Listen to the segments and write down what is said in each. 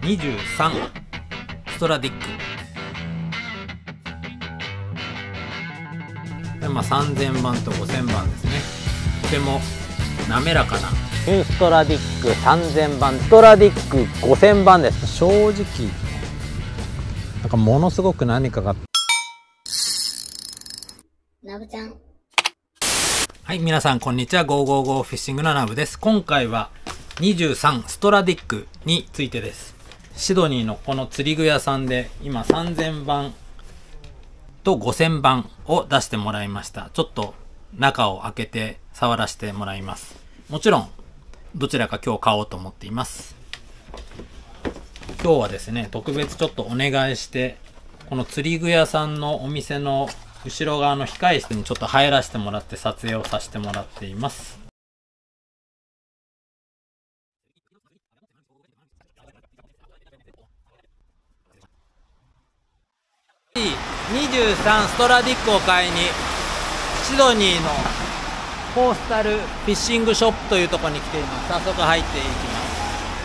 23ストラディックで、3000番と5000番ですね。とても滑らかなニューストラディック3000番、ストラディック5000番です。正直なんかものすごく何かが。 ナブちゃん。 はい、皆さんこんにちは。555フィッシングのナブです。今回は23ストラディックについてです。シドニーのこの釣り具屋さんで今3000番と5000番を出してもらいました。ちょっと中を開けて触らせてもらいます。もちろんどちらか今日買おうと思っています。今日はですね、特別ちょっとお願いして、この釣り具屋さんのお店の後ろ側の控え室にちょっと入らせてもらって撮影をさせてもらっています。23ストラディックを買いにシドニーのコースタルフィッシングショップというところに来ています。早速入っていきます。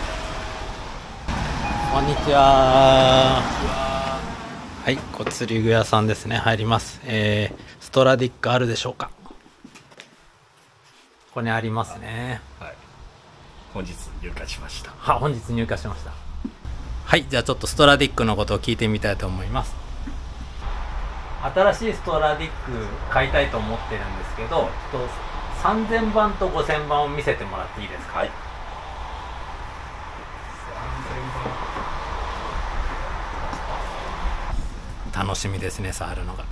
こんにちは。はい、釣り具屋さんですね。入ります。ストラディックあるでしょうか。ここにありますね。 はい。本日入荷しました。 本日入荷しました。はい、じゃあちょっとストラディックのことを聞いてみたいと思います。新しいストラディック買いたいと思ってるんですけど、3000番と5000番を見せてもらっていいですか。はい。楽しみですね、触るのが。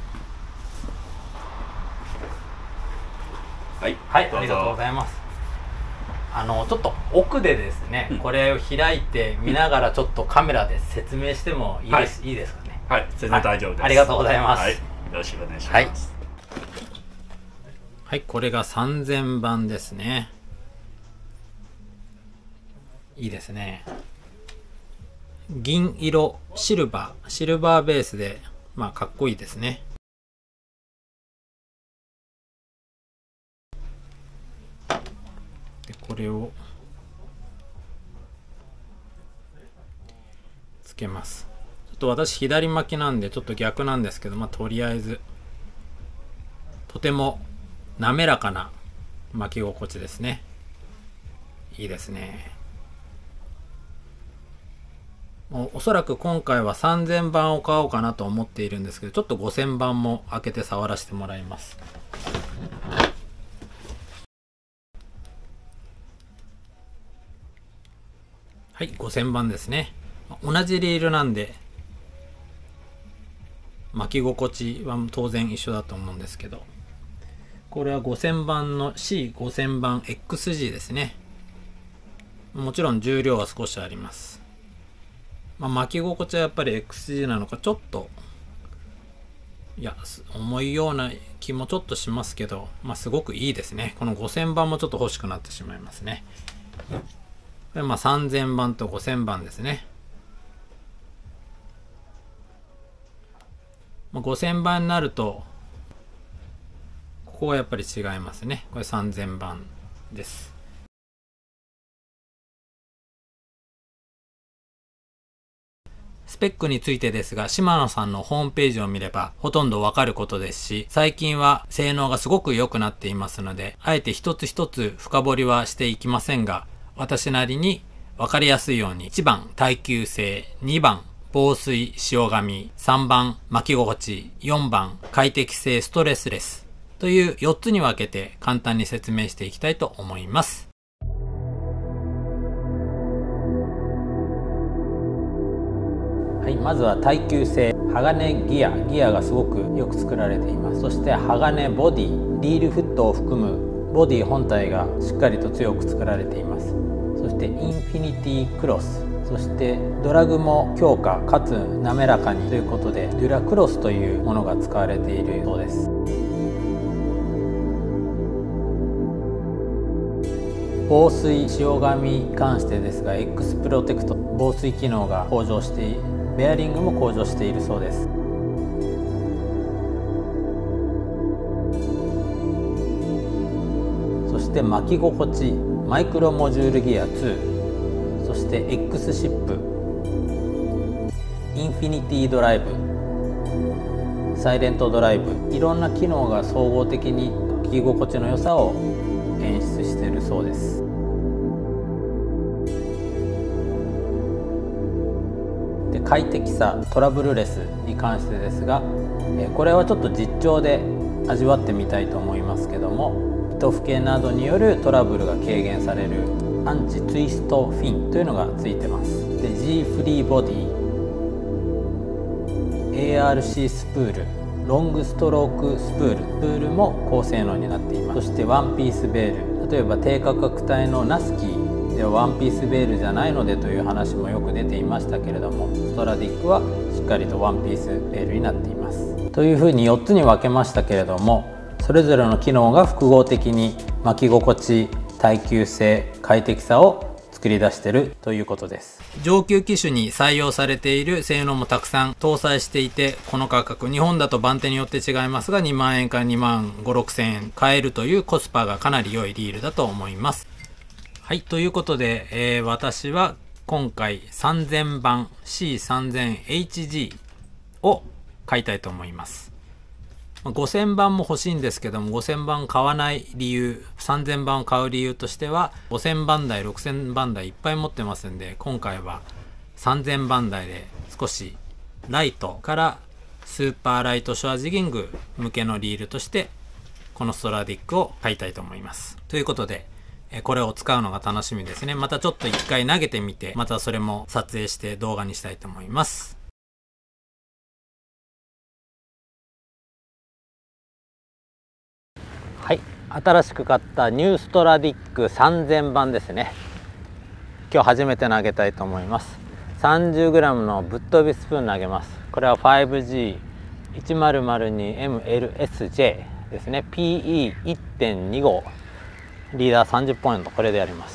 はい、はい、ありがとうございます。ちょっと奥でですね、これを開いて見ながらちょっとカメラで説明してもいいです、いいですかね。 はい、全然大丈夫です。 ありがとうございます。 はい、よろしくお願いします。 はい、これが3000番ですね。いいですね。銀色、シルバーベースで、かっこいいですね。で、これをつけます。ちょっと私左巻きなんでちょっと逆なんですけど、とりあえずとても滑らかな巻き心地ですね。いいですね。おそらく今回は3000番を買おうかなと思っているんですけど、ちょっと5000番も開けて触らせてもらいます。はい、5000番ですね。同じリールなんで巻き心地は当然一緒だと思うんですけど、これは5000番の C5000 番 XG ですね。もちろん重量は少しあります。巻き心地はやっぱり XG なのかちょっと重いような気もちょっとしますけど、すごくいいですね。この5000番もちょっと欲しくなってしまいますね。これ3000番と5000番ですね。5000番になるとここはやっぱり違いますね。これ3000番です。スペックについてですが、シマノさんのホームページを見ればほとんどわかることですし、最近は性能がすごく良くなっていますので、あえて一つ一つ深掘りはしていきませんが、私なりにわかりやすいように1番耐久性、2番防水塩紙、3番巻き心地、4番快適性ストレスレスという4つに分けて簡単に説明していきたいと思います。はい、まずは耐久性。鋼ギアがすごくよく作られています。そして鋼ボディ、リールフットを含むボディ本体がしっかりと強く作られています。そしてインフィニティクロス、そしてドラグも強化かつ滑らかにということでデュラクロスというものが使われているそうです。防水塩紙に関してですが X プロテクト防水機能が向上してベアリングも向上しているそうです。そして巻き心地マイクロモジュールギア2、そして X シップインフィニティドライブ、サイレントドライブ、いろんな機能が総合的に聞き心地の良さを演出しているそうです。で、快適さ、トラブルレスに関してですが、これはちょっと実調で味わってみたいと思いますけども、糸吹けなどによるトラブルが軽減されるアンチツイストフィンというのがついてます。で、G フリーボディ、ARC スプール、ロングストロークスプールも高性能になっています。そしてワンピースベール、例えば低価格帯のナスキーではワンピースベールじゃないのでという話もよく出ていましたけれども、ストラディックはしっかりとワンピースベールになっています。というふうに4つに分けましたけれども、それぞれの機能が複合的に巻き心地、耐久性、快適さを作り出しているということです。上級機種に採用されている性能もたくさん搭載していて、この価格、日本だと番手によって違いますが、2万円から2万5、6千円買えるというコスパがかなり良いリールだと思います。はい、ということで、私は今回3000番 C3000HG を買いたいと思います。5000番も欲しいんですけども、5000番買わない理由、3000番を買う理由としては、5000番台、6000番台いっぱい持ってますんで、今回は3000番台で少しライトからスーパーライトショアジギング向けのリールとして、このストラディックを買いたいと思います。ということで、これを使うのが楽しみですね。またちょっと一回投げてみて、またそれも撮影して動画にしたいと思います。はい、新しく買ったニューストラディック3000番ですね。今日初めて投げたいと思います。30g のぶっ飛びスプーン投げます。これは 5G1002MLSJ ですね。PE1.25 リーダー30ポイント、これでやります。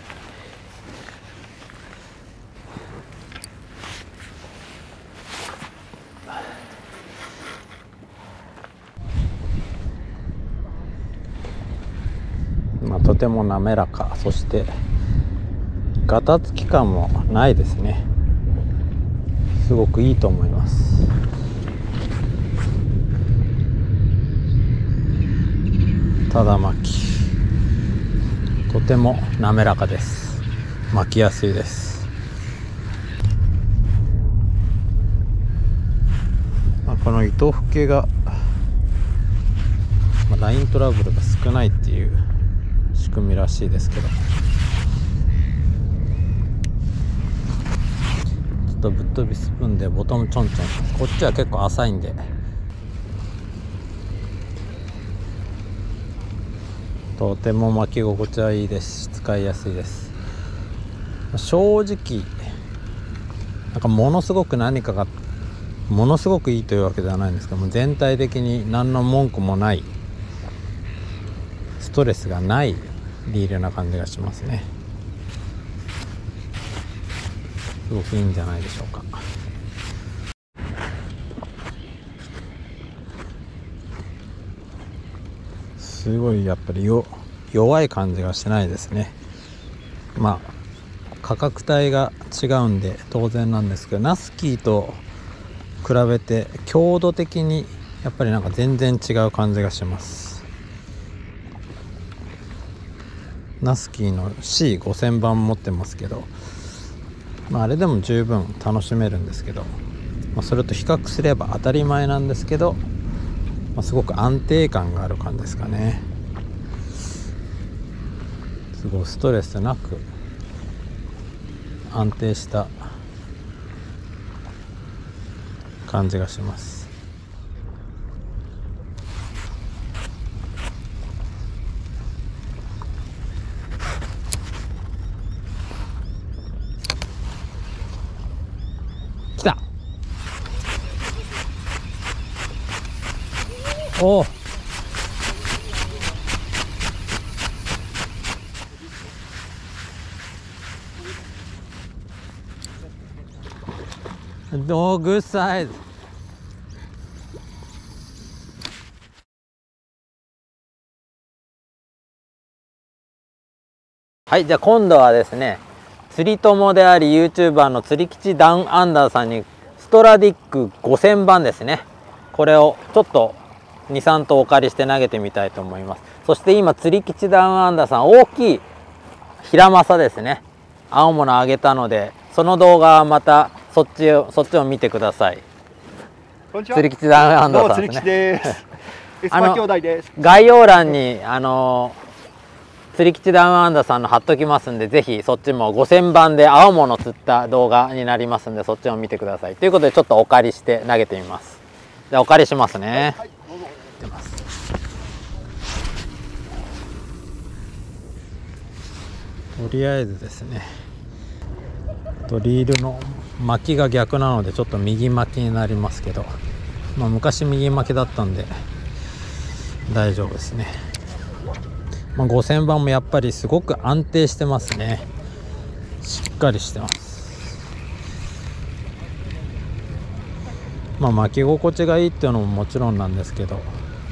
とても滑らか、そしてガタつき感もないですね。すごくいいと思います。ただ巻き、とても滑らかです。巻きやすいです。この糸吹けが、ライントラブルが少ないっていう仕組みらしいですけど、ちょっとぶっ飛びスプーンでボトムちょんちょん、こっちは結構浅いんで、とても巻き心地はいいですし、使いやすいです。正直なんかものすごく何かがものすごくいいというわけではないんですけども、全体的に何の文句もない、ストレスがないリールな感じがしますね。すごくいいんじゃないでしょうか。すごいやっぱり弱い感じがしないですね。価格帯が違うんで当然なんですけど、ナスキーと比べて強度的にやっぱりなんか全然違う感じがします。ナスキーの C5000 番持ってますけど、あれでも十分楽しめるんですけど、それと比較すれば当たり前なんですけど、すごく安定感がある感じですかね。すごいストレスなく安定した感じがします。来た。おお、No good size。はい、じゃあ今度はですね、釣り友であり YouTuber の釣り吉ダウンアンダーさんにストラディック5000番ですね。これをちょっと2、3頭お借りして投げてみたいと思います。そして今釣り吉ダウンアンダーさん、大きい平正ですね、青物あげたので、その動画はまたそっちを見てください。釣り吉ダウンアンダーさんですね。概要欄に釣り吉ダウンアンダーさんの貼っときますんで、ぜひそっちも5000番で青物釣った動画になりますんで、そっちも見てください。ということでちょっとお借りして投げてみます。じゃあお借りしますね。はい、出ます。とりあえずですね、リールの巻きが逆なのでちょっと右巻きになりますけど、昔右巻きだったんで大丈夫ですね。5000番もやっぱりすごく安定してますね。しっかりしてます。巻き心地がいいっていうのももちろんなんですけど、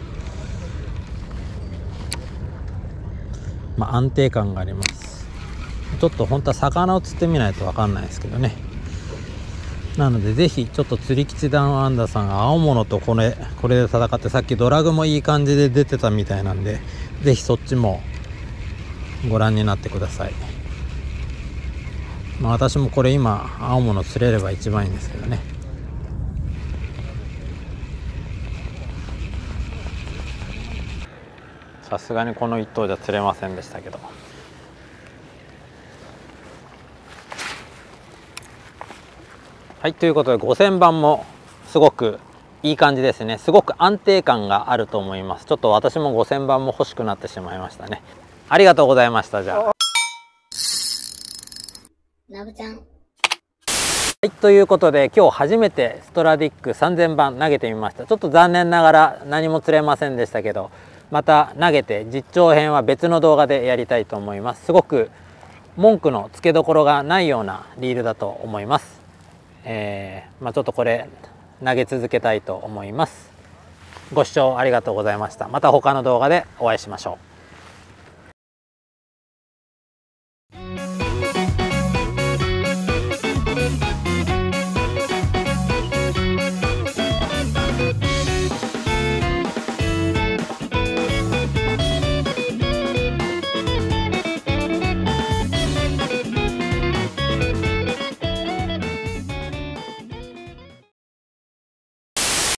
安定感があります。ちょっと本当は魚を釣ってみないと分かんないですけどね。なのでぜひちょっと釣り吉ダウンアンダーさんが青物とこれで戦って、さっきドラグもいい感じで出てたみたいなんで、ぜひそっちもご覧になってください。私もこれ今青物釣れれば一番いいんですけどね。さすがにこの1頭じゃ釣れませんでしたけど。はい、ということで5000番もすごくいい感じですね。すごく安定感があると思います。ちょっと私も5000番も欲しくなってしまいましたね。ありがとうございました。じゃあなぶちゃん。はい、ということで今日初めてストラディック3000番投げてみました。ちょっと残念ながら何も釣れませんでしたけど、また投げて実調編は別の動画でやりたいと思います。すごく文句のつけどころがないようなリールだと思います。ちょっとこれ投げ続けたいと思います。ご視聴ありがとうございました。また他の動画でお会いしましょう。